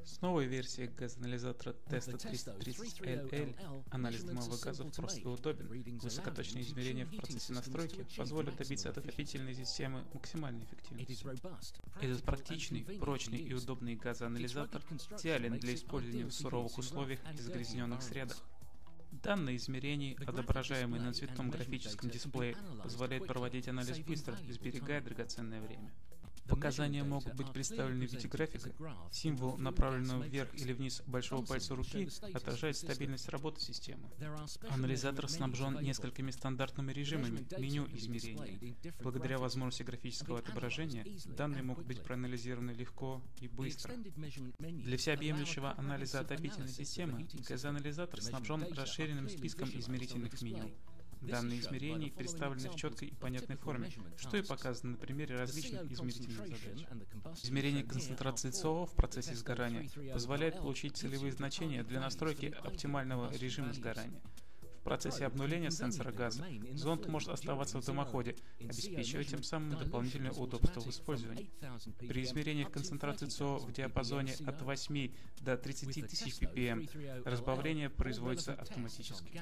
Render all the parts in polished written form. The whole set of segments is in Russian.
С новой версией газоанализатора теста 330LL анализ дымовых газов прост и удобен. Высокоточные измерения в процессе настройки позволят добиться от отопительной системы максимальной эффективности. Этот практичный, прочный и удобный газоанализатор идеален для использования в суровых условиях и загрязненных средах. Данные измерений, отображаемые на цветном графическом дисплее, позволяют проводить анализ быстро, сберегая драгоценное время. Показания могут быть представлены в виде графика. Символ, направленного вверх или вниз большого пальца руки, отражает стабильность работы системы. Анализатор снабжен несколькими стандартными режимами меню измерений. Благодаря возможности графического отображения, данные могут быть проанализированы легко и быстро. Для всеобъемлющего анализа отопительной системы газоанализатор снабжен расширенным списком измерительных меню. Данные измерения представлены в четкой и понятной форме, что и показано на примере различных измерительных задач. Измерение концентрации СО в процессе сгорания позволяет получить целевые значения для настройки оптимального режима сгорания. В процессе обнуления сенсора газа зонд может оставаться в дымоходе, обеспечивая тем самым дополнительное удобство в использовании. При измерениях концентрации СО в диапазоне от 8 до 30 тысяч ppm разбавление производится автоматически.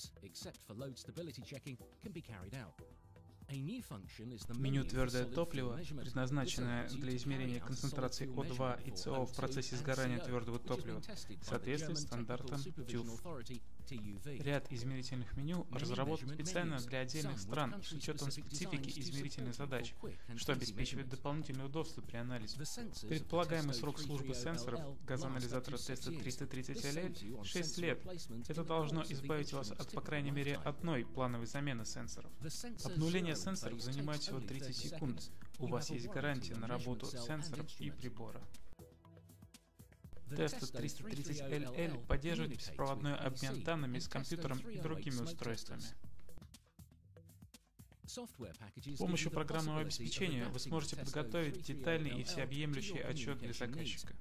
Меню «Твердое топливо», предназначенное для измерения концентрации О2 и СО в процессе сгорания твердого топлива, соответствует стандартам TÜV. Ряд измерительных меню разработан специально для отдельных стран с учетом специфики измерительных задач, что обеспечивает дополнительное удобство при анализе. Предполагаемый срок службы сенсоров газоанализатора теста 330LL 6 лет. Это должно избавить вас от по крайней мере одной плановой замены сенсоров. Обнуление сенсоров занимает всего 30 секунд. У вас есть гарантия на работу сенсоров и прибора. Теста 330LL поддерживает беспроводной обмен данными с компьютером и другими устройствами. С помощью программного обеспечения вы сможете подготовить детальный и всеобъемлющий отчет для заказчика.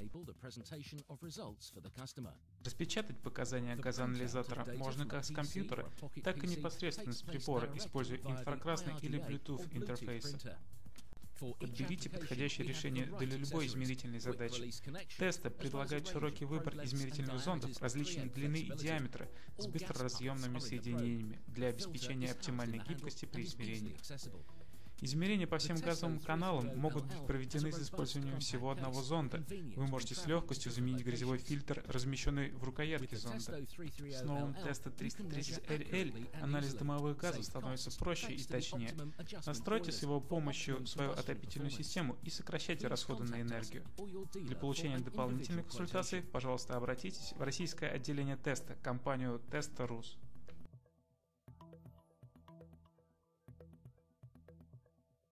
Распечатать показания газоанализатора можно как с компьютера, так и непосредственно с прибора, используя инфракрасный или Bluetooth интерфейсы. Подберите подходящее решение для любой измерительной задачи. Теста предлагает широкий выбор измерительных зондов различной длины и диаметра с быстроразъемными соединениями для обеспечения оптимальной гибкости при измерении. Измерения по всем газовым каналам могут быть проведены с использованием всего одного зонда. Вы можете с легкостью заменить грязевой фильтр, размещенный в рукоятке зонда. С новым теста 330LL анализ дымовых газов становится проще и точнее. Настройте с его помощью свою отопительную систему и сокращайте расходы на энергию. Для получения дополнительных консультаций, пожалуйста, обратитесь в российское отделение теста, компанию Теста.рус.